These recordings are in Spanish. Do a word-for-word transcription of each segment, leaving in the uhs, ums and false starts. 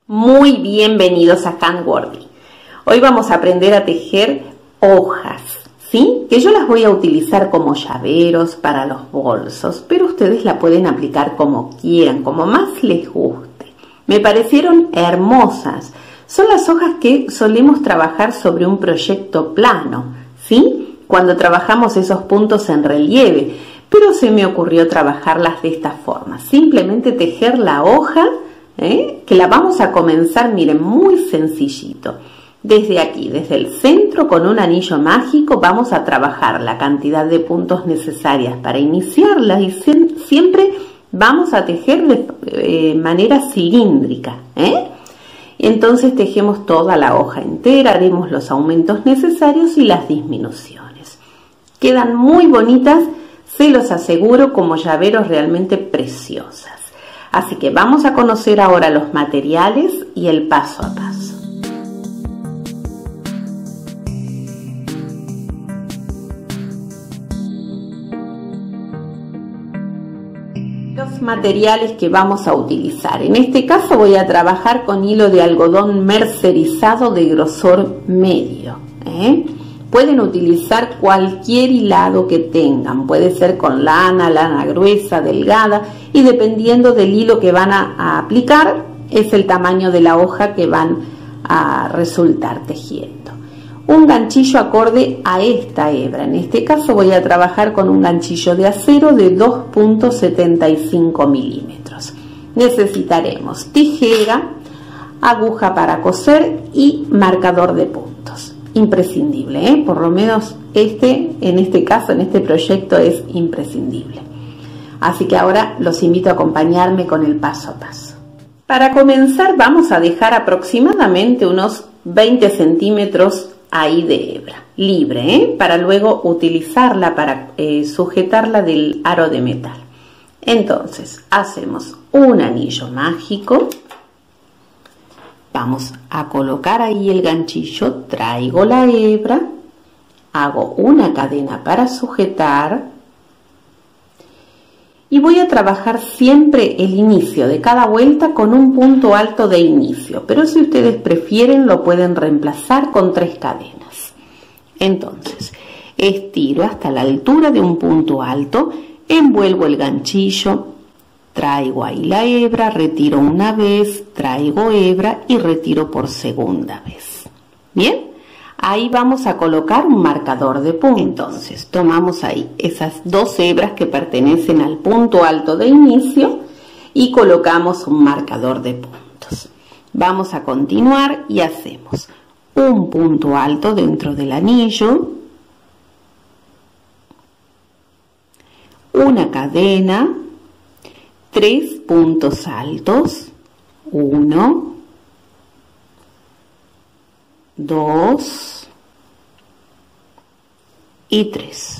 Muy bienvenidos a Handwordy. Hoy vamos a aprender a tejer hojas, ¿sí? Que yo las voy a utilizar como llaveros para los bolsos, pero ustedes la pueden aplicar como quieran, como más les guste. Me parecieron hermosas. Son las hojas que solemos trabajar sobre un proyecto plano, ¿sí? Cuando trabajamos esos puntos en relieve, pero se me ocurrió trabajarlas de esta forma. Simplemente tejer la hoja, ¿Eh? que la vamos a comenzar, miren, muy sencillito. Desde aquí, desde el centro, con un anillo mágico, vamos a trabajar la cantidad de puntos necesarias para iniciarla y siempre vamos a tejer de eh, manera cilíndrica. ¿eh? Entonces tejemos toda la hoja entera, haremos los aumentos necesarios y las disminuciones. Quedan muy bonitas, se los aseguro, como llaveros realmente preciosas. Así que vamos a conocer ahora los materiales y el paso a paso. Los materiales que vamos a utilizar. En este caso voy a trabajar con hilo de algodón mercerizado de grosor medio. ¿eh? Pueden utilizar cualquier hilado que tengan, puede ser con lana, lana gruesa, delgada, y dependiendo del hilo que van a, a aplicar, es el tamaño de la hoja que van a resultar tejiendo. Un ganchillo acorde a esta hebra, en este caso voy a trabajar con un ganchillo de acero de dos punto setenta y cinco milímetros. Necesitaremos tijera, aguja para coser y marcador de puntos. Imprescindible, ¿eh? por lo menos este, en este caso, en este proyecto es imprescindible. Así que ahora los invito a acompañarme con el paso a paso. Para comenzar vamos a dejar aproximadamente unos veinte centímetros ahí de hebra, libre, ¿eh? para luego utilizarla para eh, sujetarla del aro de metal. Entonces hacemos un anillo mágico. Vamos a colocar ahí el ganchillo, traigo la hebra, hago una cadena para sujetar y voy a trabajar siempre el inicio de cada vuelta con un punto alto de inicio, pero si ustedes prefieren lo pueden reemplazar con tres cadenas. Entonces, estiro hasta la altura de un punto alto, envuelvo el ganchillo, traigo ahí la hebra, retiro una vez, traigo hebra y retiro por segunda vez. Bien, ahí vamos a colocar un marcador de puntos. Entonces, tomamos ahí esas dos hebras que pertenecen al punto alto de inicio y colocamos un marcador de puntos. Vamos a continuar y hacemos un punto alto dentro del anillo, una cadena, tres puntos altos, uno, dos y tres.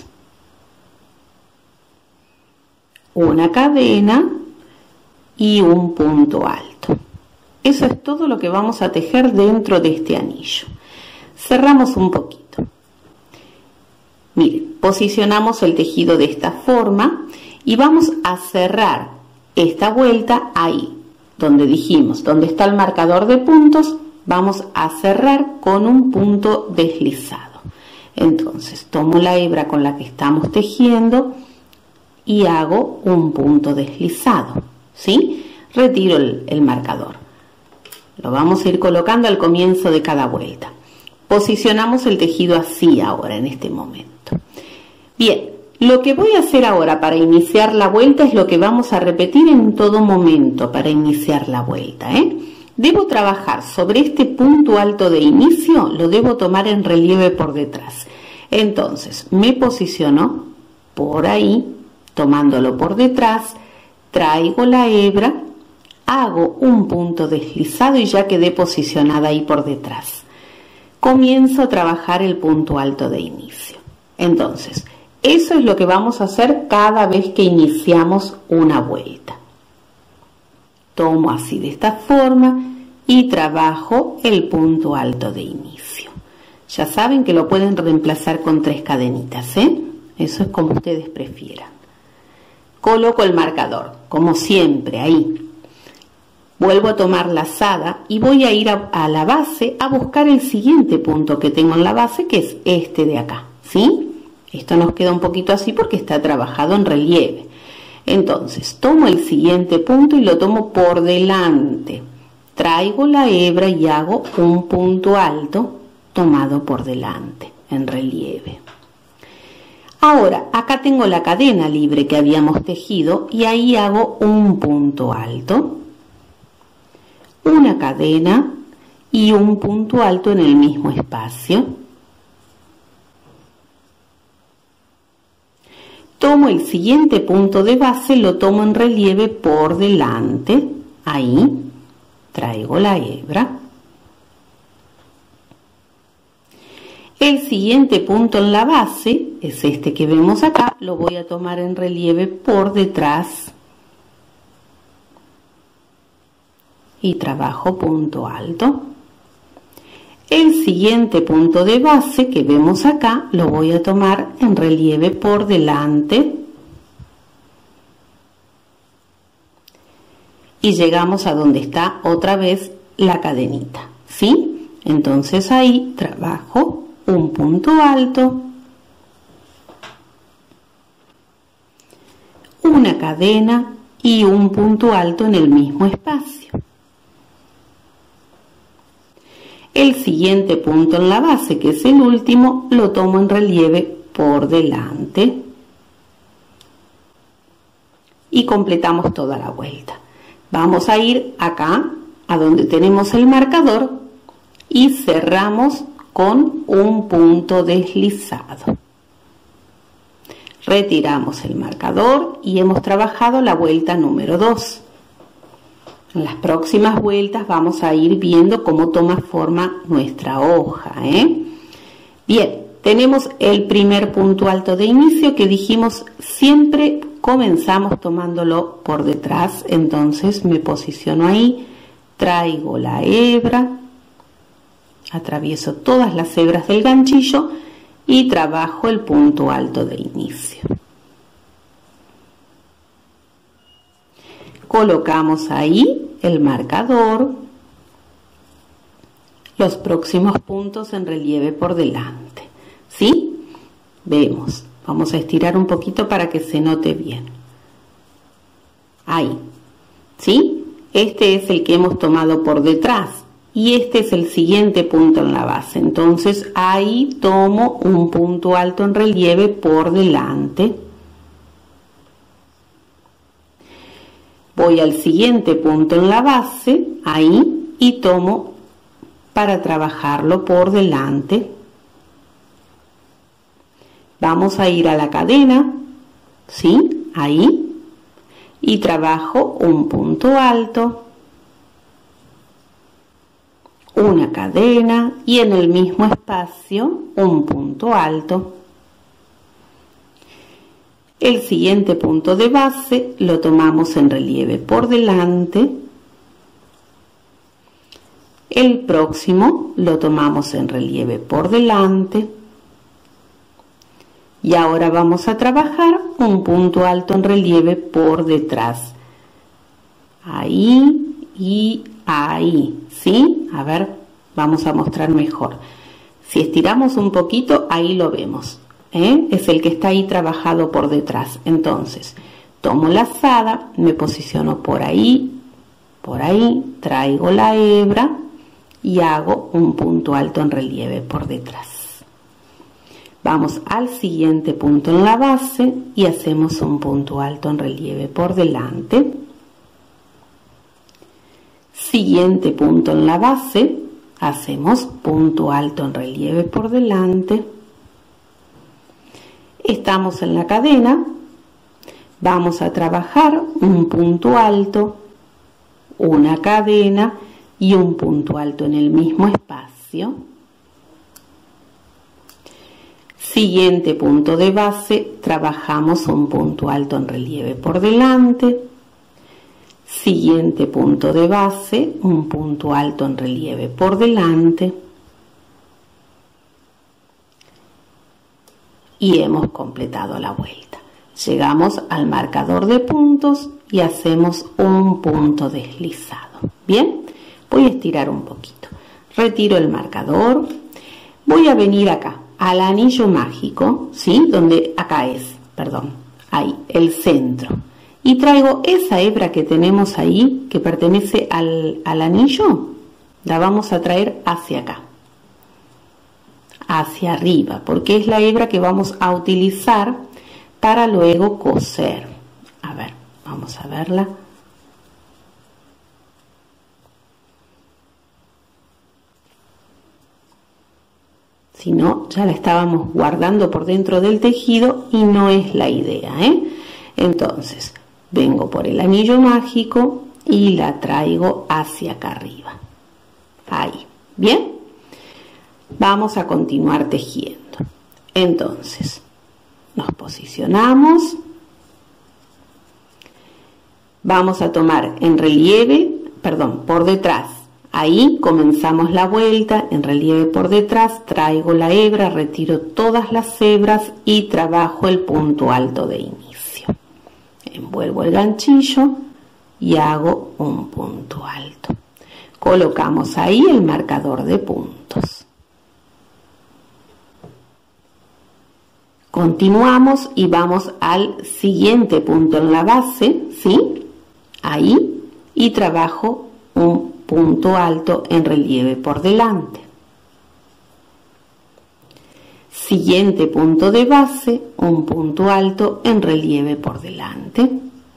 Una cadena y un punto alto. Eso es todo lo que vamos a tejer dentro de este anillo. Cerramos un poquito. Miren, posicionamos el tejido de esta forma y vamos a cerrar esta vuelta ahí, donde dijimos, donde está el marcador de puntos, vamos a cerrar con un punto deslizado. Entonces, tomo la hebra con la que estamos tejiendo y hago un punto deslizado, ¿sí? Retiro el, el marcador. Lo vamos a ir colocando al comienzo de cada vuelta. Posicionamos el tejido así ahora, en este momento. Bien. Lo que voy a hacer ahora para iniciar la vuelta es lo que vamos a repetir en todo momento para iniciar la vuelta. ¿eh? Debo trabajar sobre este punto alto de inicio, lo debo tomar en relieve por detrás. Entonces me posiciono por ahí, tomándolo por detrás, traigo la hebra, hago un punto deslizado y ya quedé posicionada ahí por detrás. Comienzo a trabajar el punto alto de inicio. Entonces, eso es lo que vamos a hacer cada vez que iniciamos una vuelta. Tomo así de esta forma y trabajo el punto alto de inicio. Ya saben que lo pueden reemplazar con tres cadenitas, ¿eh? Eso es como ustedes prefieran. Coloco el marcador, como siempre, ahí. Vuelvo a tomar lazada y voy a ir a, a la base a buscar el siguiente punto que tengo en la base, que es este de acá, ¿sí? Esto nos queda un poquito así porque está trabajado en relieve. Entonces, tomo el siguiente punto y lo tomo por delante. Traigo la hebra y hago un punto alto tomado por delante, en relieve. Ahora, acá tengo la cadena libre que habíamos tejido y ahí hago un punto alto, una cadena y un punto alto en el mismo espacio. Tomo el siguiente punto de base, lo tomo en relieve por delante, ahí, traigo la hebra. El siguiente punto en la base, es este que vemos acá, lo voy a tomar en relieve por detrás y trabajo punto alto. El siguiente punto de base que vemos acá lo voy a tomar en relieve por delante y llegamos a donde está otra vez la cadenita, ¿sí? Entonces ahí trabajo un punto alto, una cadena y un punto alto en el mismo espacio. El siguiente punto en la base, que es el último, lo tomo en relieve por delante y completamos toda la vuelta. Vamos a ir acá, a donde tenemos el marcador, y cerramos con un punto deslizado. Retiramos el marcador y hemos trabajado la vuelta número dos. En las próximas vueltas vamos a ir viendo cómo toma forma nuestra hoja, ¿eh? Bien, tenemos el primer punto alto de inicio que dijimos siempre comenzamos tomándolo por detrás. Entonces me posiciono ahí, traigo la hebra, atravieso todas las hebras del ganchillo y trabajo el punto alto de inicio. Colocamos ahí el marcador, los próximos puntos en relieve por delante, ¿sí? Vemos, vamos a estirar un poquito para que se note bien. Ahí, ¿sí? Este es el que hemos tomado por detrás y este es el siguiente punto en la base. Entonces ahí tomo un punto alto en relieve por delante. Voy al siguiente punto en la base, ahí, y tomo para trabajarlo por delante. Vamos a ir a la cadena, ¿sí? Ahí, y trabajo un punto alto, una cadena y en el mismo espacio un punto alto. El siguiente punto de base lo tomamos en relieve por delante. El próximo lo tomamos en relieve por delante. Y ahora vamos a trabajar un punto alto en relieve por detrás. Ahí y ahí, ¿sí? A ver, vamos a mostrar mejor. Si estiramos un poquito, ahí lo vemos. ¿Eh? Es el que está ahí trabajado por detrás. Entonces tomo la lazada, me posiciono por ahí, por ahí, traigo la hebra y hago un punto alto en relieve por detrás. Vamos al siguiente punto en la base y hacemos un punto alto en relieve por delante. Siguiente punto en la base, hacemos punto alto en relieve por delante. Estamos en la cadena, vamos a trabajar un punto alto, una cadena y un punto alto en el mismo espacio. Siguiente punto de base, trabajamos un punto alto en relieve por delante. Siguiente punto de base, un punto alto en relieve por delante. Y hemos completado la vuelta. Llegamos al marcador de puntos y hacemos un punto deslizado. Bien, voy a estirar un poquito. Retiro el marcador. Voy a venir acá, al anillo mágico, ¿sí? Donde acá es, perdón, ahí, el centro. Y traigo esa hebra que tenemos ahí, que pertenece al, al anillo, la vamos a traer hacia acá, hacia arriba, porque es la hebra que vamos a utilizar para luego coser. A ver, vamos a verla. Si no, ya la estábamos guardando por dentro del tejido y no es la idea, ¿eh? Entonces, vengo por el anillo mágico y la traigo hacia acá arriba. Ahí, ¿bien? Vamos a continuar tejiendo. Entonces, nos posicionamos. Vamos a tomar en relieve, perdón, por detrás. Ahí comenzamos la vuelta, en relieve por detrás, traigo la hebra, retiro todas las hebras y trabajo el punto alto de inicio. Envuelvo el ganchillo y hago un punto alto. Colocamos ahí el marcador de puntos. Continuamos y vamos al siguiente punto en la base, ¿sí? Ahí, y trabajo un punto alto en relieve por delante. Siguiente punto de base, un punto alto en relieve por delante.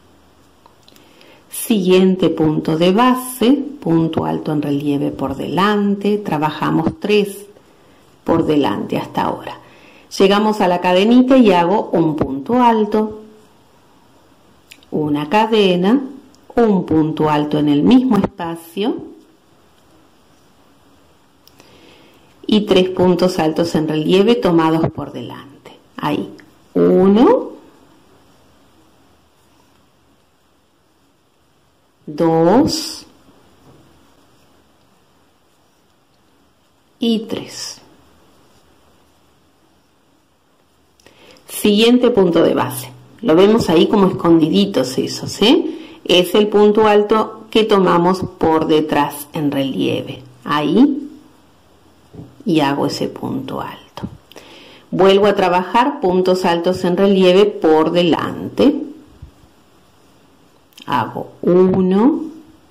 Siguiente punto de base, punto alto en relieve por delante. Trabajamos tres por delante hasta ahora. Llegamos a la cadenita y hago un punto alto, una cadena, un punto alto en el mismo espacio y tres puntos altos en relieve tomados por delante. Ahí, uno, dos y tres. Siguiente punto de base. Lo vemos ahí como escondiditos esos, ¿eh? Es el punto alto que tomamos por detrás en relieve. Ahí. Y hago ese punto alto. Vuelvo a trabajar puntos altos en relieve por delante. Hago uno,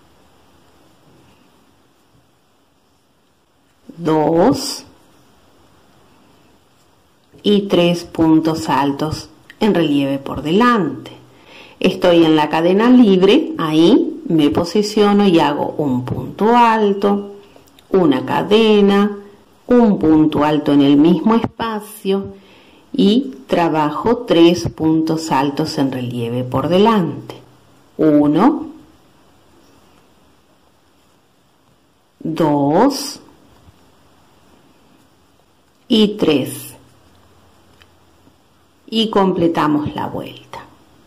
dos y tres puntos altos en relieve por delante. Estoy en la cadena libre, ahí me posiciono y hago un punto alto, una cadena, un punto alto en el mismo espacio y trabajo tres puntos altos en relieve por delante. Uno, dos y tres. Y completamos la vuelta.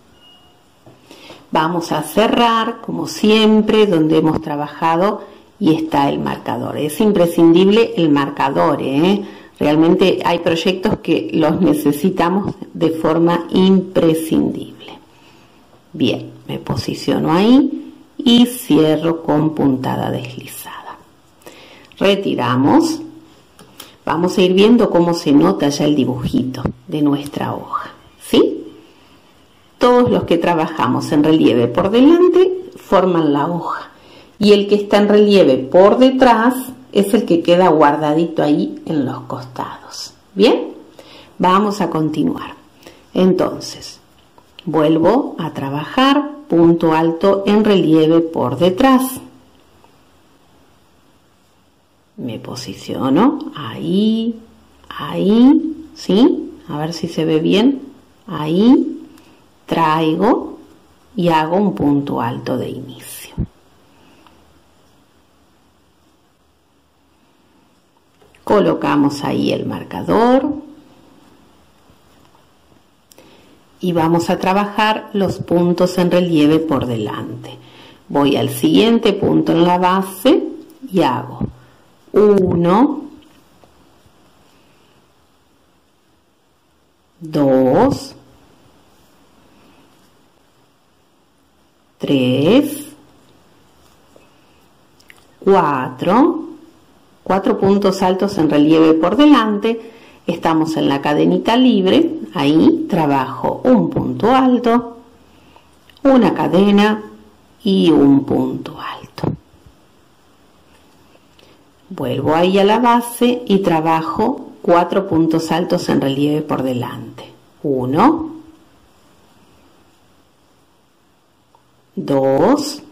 Vamos a cerrar, como siempre, donde hemos trabajado y está el marcador. Es imprescindible el marcador, ¿eh? Realmente hay proyectos que los necesitamos de forma imprescindible. Bien, me posiciono ahí y cierro con puntada deslizada. Retiramos. Vamos a ir viendo cómo se nota ya el dibujito de nuestra hoja, ¿sí? Todos los que trabajamos en relieve por delante forman la hoja y el que está en relieve por detrás es el que queda guardadito ahí en los costados. Bien, vamos a continuar. Entonces, vuelvo a trabajar punto alto en relieve por detrás. Me posiciono ahí, ahí, ¿sí? A ver si se ve bien. Ahí, traigo y hago un punto alto de inicio. Colocamos ahí el marcador y vamos a trabajar los puntos en relieve por delante. Voy al siguiente punto en la base y hago uno, dos, tres, cuatro, cuatro puntos altos en relieve por delante. Estamos en la cadenita libre, ahí trabajo un punto alto, una cadena y un punto alto. Vuelvo ahí a la base y trabajo cuatro puntos altos en relieve por delante. uno, dos,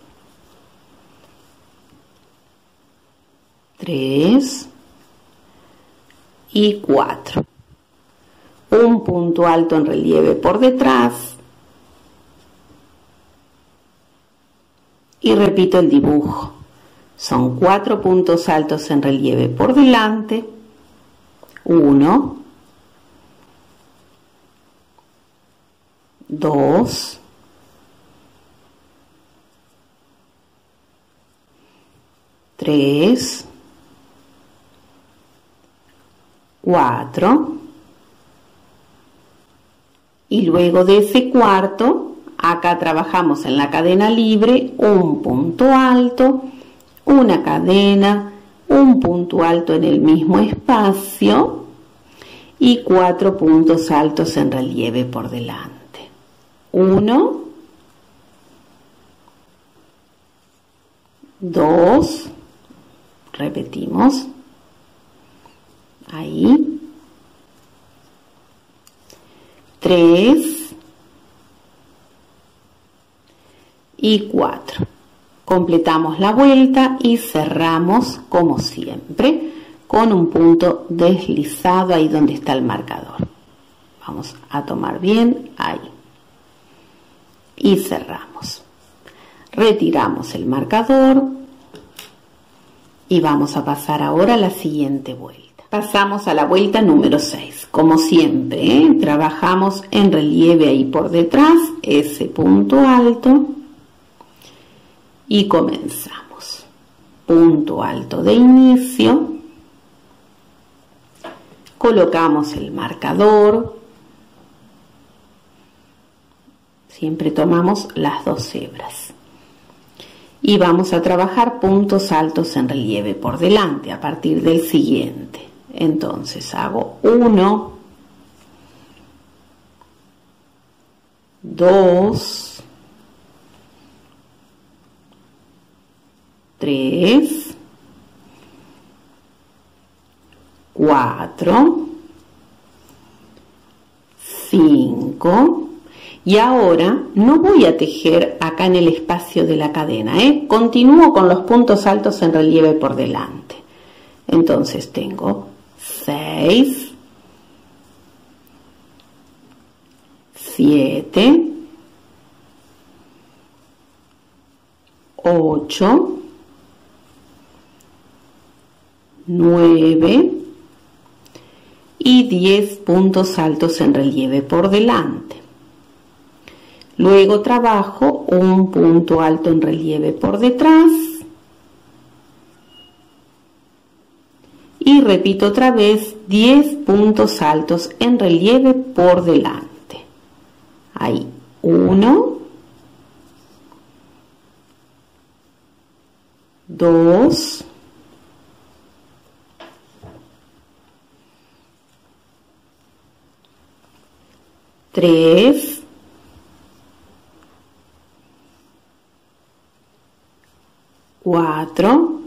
tres y cuatro. Un punto alto en relieve por detrás y repito el dibujo. Son cuatro puntos altos en relieve por delante, uno, dos, tres, cuatro, y luego de ese cuarto, acá trabajamos en la cadena libre un punto alto, una cadena, un punto alto en el mismo espacio y cuatro puntos altos en relieve por delante. Uno, dos, repetimos, ahí, tres y cuatro. Completamos la vuelta y cerramos como siempre con un punto deslizado ahí donde está el marcador. Vamos a tomar bien ahí y cerramos. Retiramos el marcador y vamos a pasar ahora a la siguiente vuelta. Pasamos a la vuelta número seis. Como siempre, ¿eh? Trabajamos en relieve ahí por detrás, ese punto alto. Y comenzamos. Punto alto de inicio. Colocamos el marcador. Siempre tomamos las dos hebras. Y vamos a trabajar puntos altos en relieve por delante a partir del siguiente. Entonces hago uno, dos, tres, cuatro, cinco. Y ahora no voy a tejer acá en el espacio de la cadena, ¿eh? Continúo con los puntos altos en relieve por delante. Entonces tengo seis, siete, ocho, nueve y diez puntos altos en relieve por delante. Luego trabajo un punto alto en relieve por detrás y repito otra vez diez puntos altos en relieve por delante. Ahí, uno, dos, tres, cuatro,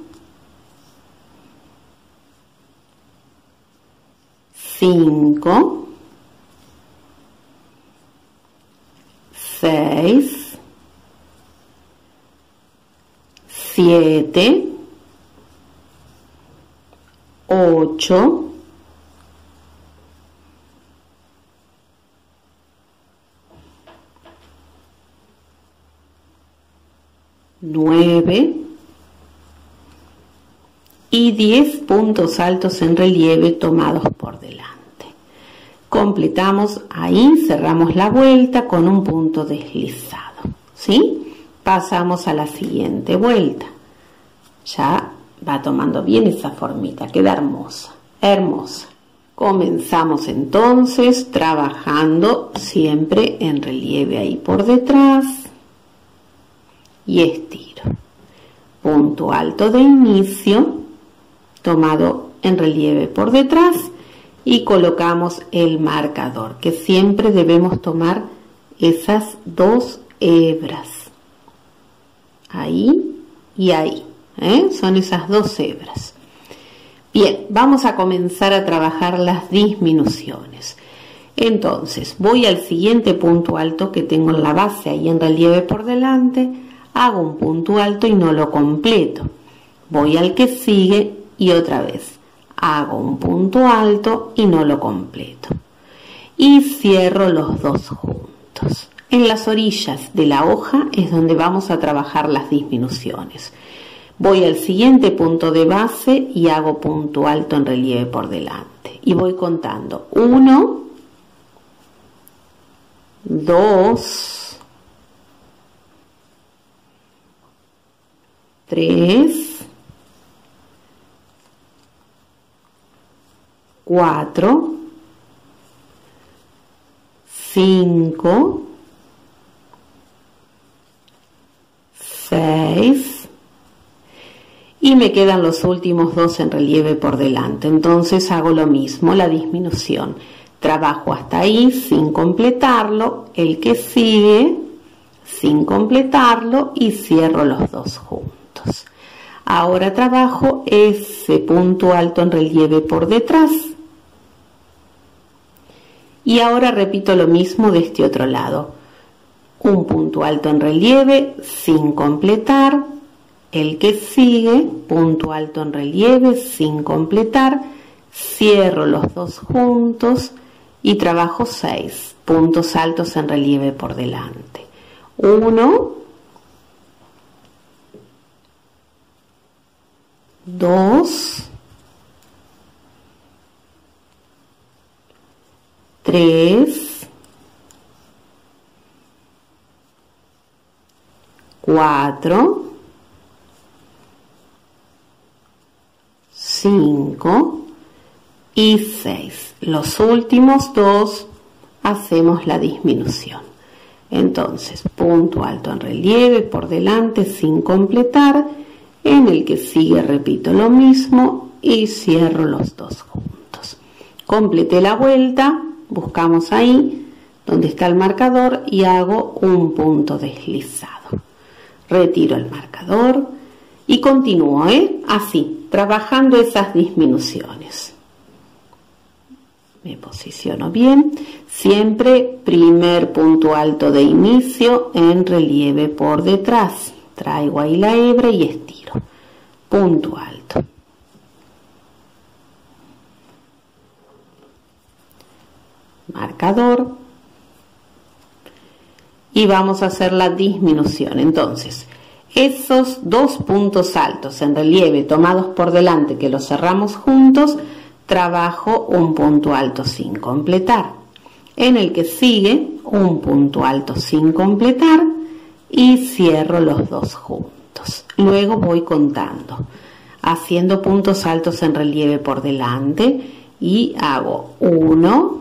cinco, seis, siete, ocho, nueve y diez puntos altos en relieve tomados por delante. Completamos ahí, cerramos la vuelta con un punto deslizado, ¿sí? Pasamos a la siguiente vuelta. Ya va tomando bien esa formita, queda hermosa, hermosa. Comenzamos entonces trabajando siempre en relieve ahí por detrás. y estiro. Punto alto de inicio, tomado en relieve por detrás, y colocamos el marcador, que siempre debemos tomar esas dos hebras. Ahí y ahí, ¿eh? Son esas dos hebras. Bien, vamos a comenzar a trabajar las disminuciones. Entonces, voy al siguiente punto alto que tengo en la base, ahí en relieve por delante, hago un punto alto y no lo completo. Voy al que sigue y otra vez hago un punto alto y no lo completo. Y cierro los dos juntos. En las orillas de la hoja es donde vamos a trabajar las disminuciones. Voy al siguiente punto de base y hago punto alto en relieve por delante. Y voy contando. Uno, dos, tres, cuatro, cinco, seis, y me quedan los últimos dos en relieve por delante. Entonces hago lo mismo, la disminución. Trabajo hasta ahí sin completarlo, el que sigue sin completarlo y cierro los dos juntos. Ahora trabajo ese punto alto en relieve por detrás. Y ahora repito lo mismo de este otro lado. Un punto alto en relieve sin completar, el que sigue, punto alto en relieve sin completar, cierro los dos juntos y trabajo seis puntos altos en relieve por delante. Uno, dos, tres, cuatro, cinco y seis. Los últimos dos hacemos la disminución. Entonces, punto alto en relieve por delante sin completar, en el que sigue repito lo mismo y cierro los dos juntos. Completé la vuelta, buscamos ahí donde está el marcador y hago un punto deslizado. Retiro el marcador y continúo, ¿eh? Así, trabajando esas disminuciones. Me posiciono bien, siempre primer punto alto de inicio en relieve por detrás. Traigo ahí la hebra y estiro. Punto alto. Marcador. Y vamos a hacer la disminución. Entonces, esos dos puntos altos en relieve tomados por delante que los cerramos juntos, trabajo un punto alto sin completar. En el que sigue, un punto alto sin completar y cierro los dos juntos. Luego voy contando, haciendo puntos altos en relieve por delante y hago uno,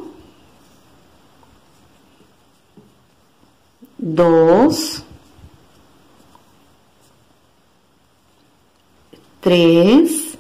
dos, tres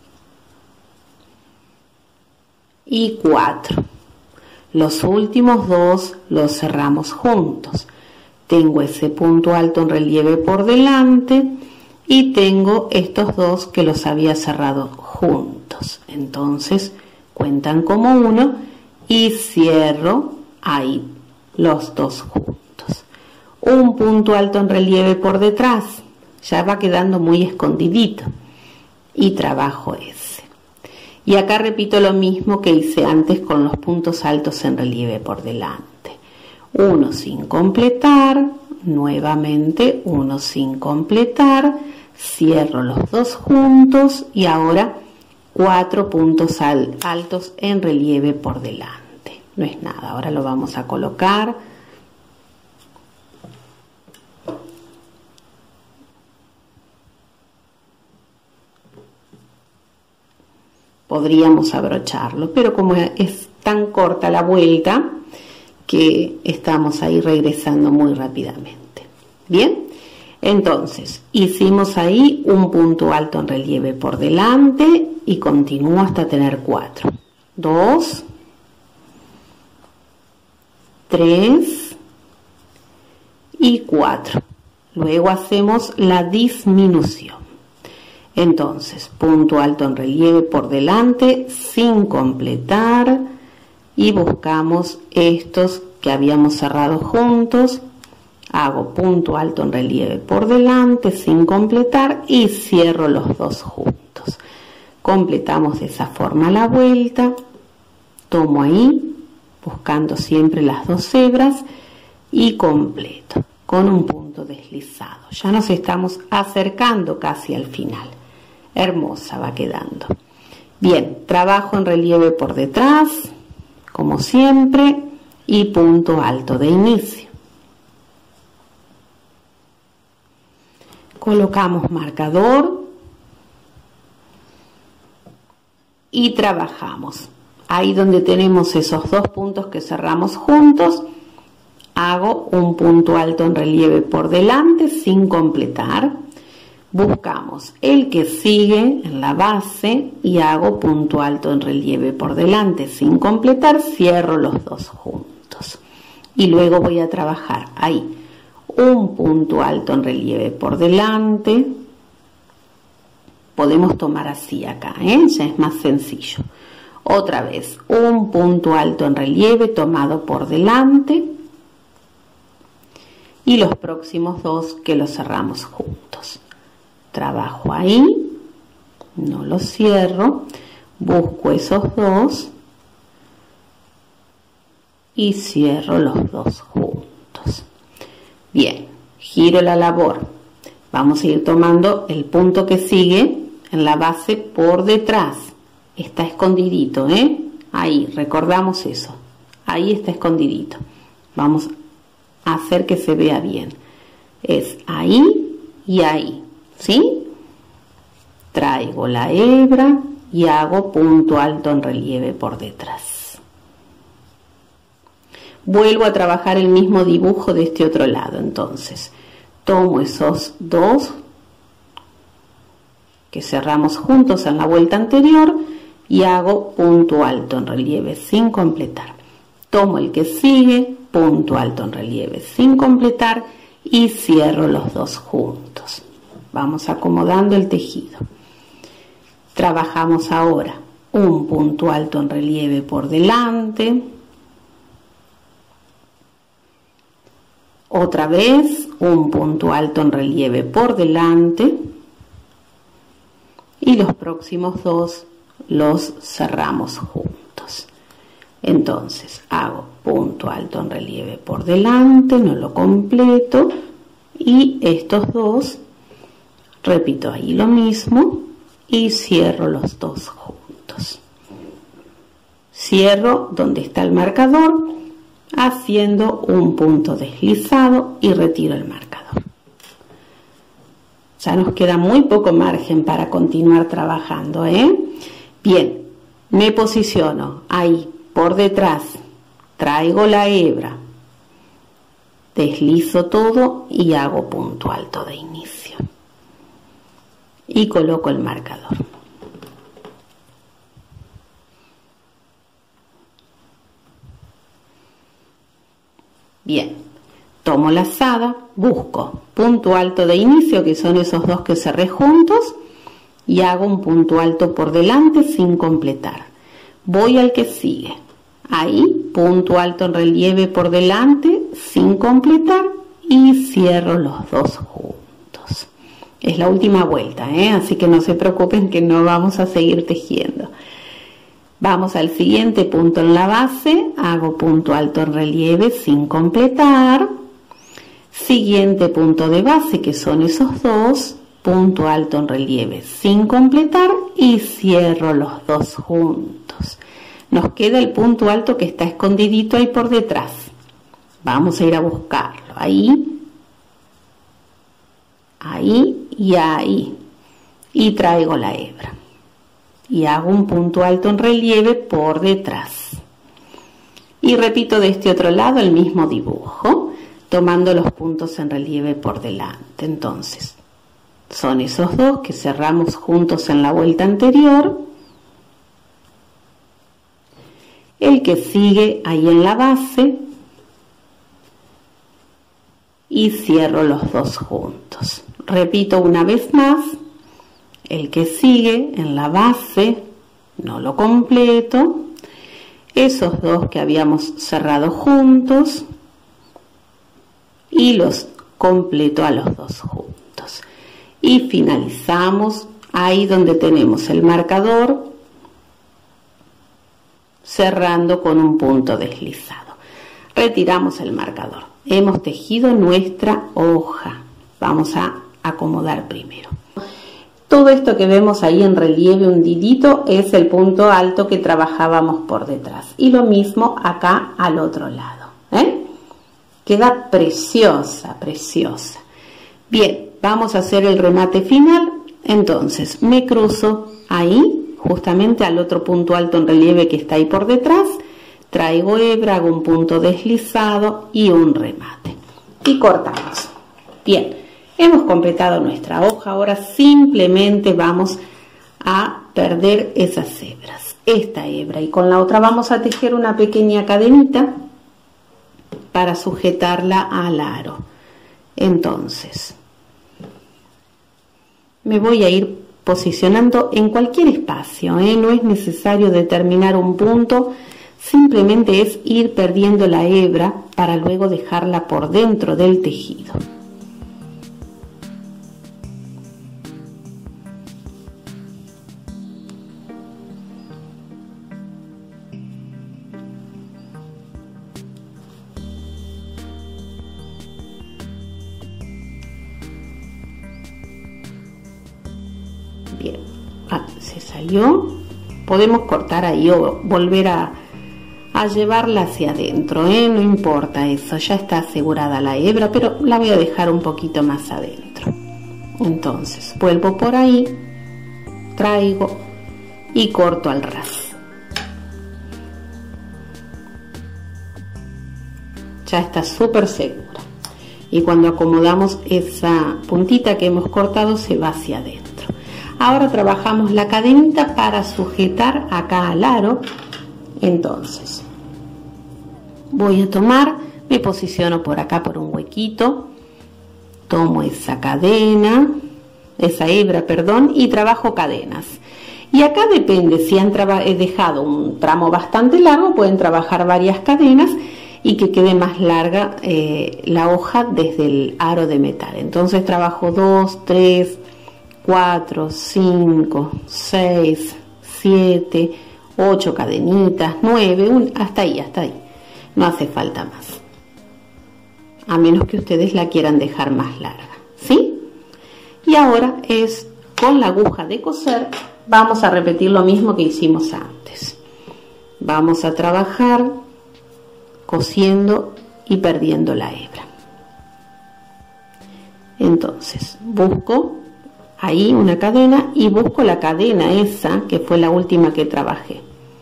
y cuatro. Los últimos dos los cerramos juntos. Tengo ese punto alto en relieve por delante y tengo estos dos que los había cerrado juntos. Entonces cuentan como uno y cierro ahí los dos juntos. Un punto alto en relieve por detrás, ya va quedando muy escondidito y trabajo ese. Y acá repito lo mismo que hice antes con los puntos altos en relieve por delante. Uno sin completar, nuevamente uno sin completar, cierro los dos juntos y ahora cuatro puntos al, altos en relieve por delante. No es nada, ahora lo vamos a colocar. Podríamos abrocharlo, pero como es tan corta la vuelta que estamos ahí regresando muy rápidamente. Bien, Entonces, hicimos ahí un punto alto en relieve por delante y continúo hasta tener cuatro. dos, tres y cuatro. Luego hacemos la disminución. Entonces, punto alto en relieve por delante sin completar y buscamos estos que habíamos cerrado juntos. Hago punto alto en relieve por delante sin completar y cierro los dos juntos. Completamos de esa forma la vuelta. Tomo ahí, buscando siempre las dos hebras y completo con un punto deslizado. Ya nos estamos acercando casi al final. Hermosa va quedando. Bien, trabajo en relieve por detrás, como siempre, y punto alto de inicio. Colocamos marcador y trabajamos. Ahí donde tenemos esos dos puntos que cerramos juntos, hago un punto alto en relieve por delante sin completar. Buscamos el que sigue en la base y hago punto alto en relieve por delante sin completar, cierro los dos juntos. Y luego voy a trabajar ahí un punto alto en relieve por delante. Podemos tomar así acá, ¿eh? Ya es más sencillo. Otra vez, un punto alto en relieve tomado por delante. Y los próximos dos que los cerramos juntos. Trabajo ahí, no los cierro, busco esos dos y cierro los dos juntos. Bien, giro la labor. Vamos a ir tomando el punto que sigue en la base por detrás. Está escondidito, ¿eh? Ahí, recordamos eso. Ahí está escondidito. Vamos a hacer que se vea bien. Es ahí y ahí, ¿sí? Traigo la hebra y hago punto alto en relieve por detrás. Vuelvo a trabajar el mismo dibujo de este otro lado. Entonces, tomo esos dos que cerramos juntos en la vuelta anterior y hago punto alto en relieve sin completar. Tomo el que sigue, punto alto en relieve sin completar y cierro los dos juntos. Vamos acomodando el tejido. Trabajamos ahora un punto alto en relieve por delante. Otra vez un punto alto en relieve por delante. Y los próximos dos los cerramos juntos. Entonces hago punto alto en relieve por delante, no lo completo, y estos dos repito ahí lo mismo y cierro los dos juntos. Cierro donde está el marcador haciendo un punto deslizado y retiro el marcador. Ya nos queda muy poco margen para continuar trabajando, ¿eh? Bien, me posiciono ahí por detrás, traigo la hebra, deslizo todo y hago punto alto de inicio. Y coloco el marcador. Bien, tomo la lazada, busco punto alto de inicio, que son esos dos que cerré juntos, y hago un punto alto por delante sin completar. Voy al que sigue. Ahí, punto alto en relieve por delante sin completar y cierro los dos juntos. Es la última vuelta, ¿eh? Así que no se preocupen que no vamos a seguir tejiendo. Vamos al siguiente punto en la base, hago punto alto en relieve sin completar. Siguiente punto de base, que son esos dos, punto alto en relieve sin completar y cierro los dos juntos. Nos queda el punto alto que está escondidito ahí por detrás. Vamos a ir a buscarlo. Ahí, ahí y ahí. Y traigo la hebra. Y hago un punto alto en relieve por detrás. Y repito de este otro lado el mismo dibujo. tomando los puntos en relieve por delante. Entonces, son esos dos que cerramos juntos en la vuelta anterior. El que sigue ahí en la base y cierro los dos juntos. Repito una vez más, el que sigue en la base, no lo completo, esos dos que habíamos cerrado juntos y los completo a los dos juntos. Y finalizamos ahí donde tenemos el marcador, cerrando con un punto deslizado. Retiramos el marcador. Hemos tejido nuestra hoja. Vamos a acomodar primero. Todo esto que vemos ahí en relieve hundidito es el punto alto que trabajábamos por detrás. Y lo mismo acá al otro lado. ¿eh? Queda preciosa, preciosa. Bien, vamos a hacer el remate final. Entonces me cruzo ahí, justamente al otro punto alto en relieve que está ahí por detrás. Traigo hebra, hago un punto deslizado y un remate. Y cortamos. Bien. Hemos completado nuestra hoja, ahora simplemente vamos a perder esas hebras, esta hebra, y con la otra vamos a tejer una pequeña cadenita para sujetarla al aro. Entonces, me voy a ir posicionando en cualquier espacio, ¿eh? No es necesario determinar un punto, simplemente es ir perdiendo la hebra para luego dejarla por dentro del tejido. Bien, ah, se salió. Podemos cortar ahí o volver a, a llevarla hacia adentro, ¿eh? No importa eso, ya está asegurada la hebra, pero la voy a dejar un poquito más adentro. Entonces, vuelvo por ahí, traigo y corto al ras. Ya está súper segura. Y cuando acomodamos esa puntita que hemos cortado, se va hacia adentro. Ahora trabajamos la cadenita para sujetar acá al aro. Entonces, voy a tomar, me posiciono por acá por un huequito, tomo esa cadena, esa hebra, perdón, y trabajo cadenas. Y acá depende, si han dejado un tramo bastante largo, pueden trabajar varias cadenas y que quede más larga eh, la hoja desde el aro de metal. Entonces trabajo dos, tres, cuatro, cinco, seis, siete, ocho cadenitas, nueve, un, hasta ahí, hasta ahí. No hace falta más. A menos que ustedes la quieran dejar más larga, ¿sí? Y ahora es con la aguja de coser, vamos a repetir lo mismo que hicimos antes. Vamos a trabajar cosiendo y perdiendo la hebra. Entonces, busco ahí una cadena y busco la cadena esa que fue la última que trabajé.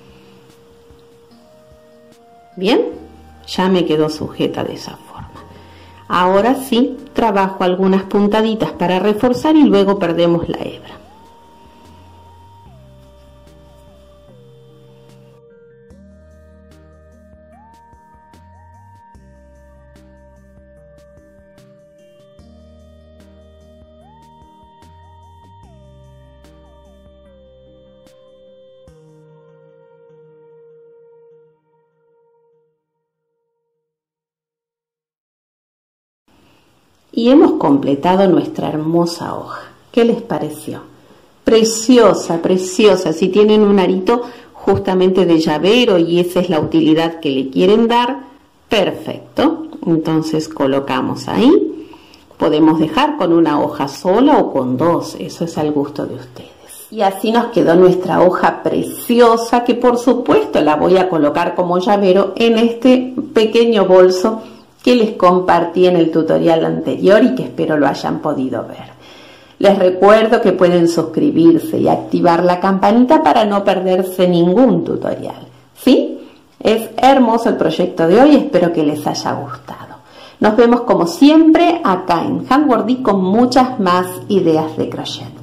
Bien, ya me quedó sujeta de esa forma. Ahora sí, trabajo algunas puntaditas para reforzar y luego perdemos la hebra. Y hemos completado nuestra hermosa hoja. ¿Qué les pareció? Preciosa, preciosa. Si tienen un arito justamente de llavero y esa es la utilidad que le quieren dar, perfecto. Entonces colocamos ahí. Podemos dejar con una hoja sola o con dos. Eso es al gusto de ustedes. Y así nos quedó nuestra hoja preciosa, que por supuesto la voy a colocar como llavero en este pequeño bolso que les compartí en el tutorial anterior y que espero lo hayan podido ver. Les recuerdo que pueden suscribirse y activar la campanita para no perderse ningún tutorial. ¿Sí? Es hermoso el proyecto de hoy, espero que les haya gustado. Nos vemos como siempre acá en Handwordy con muchas más ideas de crochet.